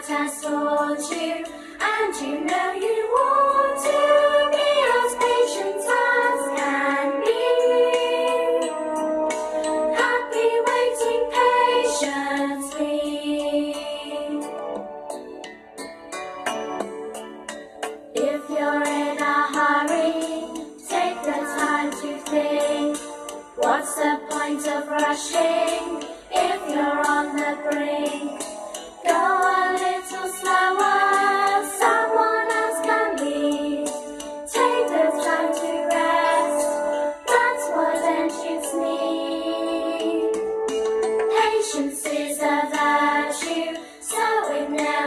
that has taught you, and you know you want to be as patient as can be. Happy waiting patiently. If you're in a hurry, take the time to think. What's the point of rushing if you're on the brink? Go a little slower, someone else can lead. Take the time to rest, that's what engines need. Patience is a virtue, so it never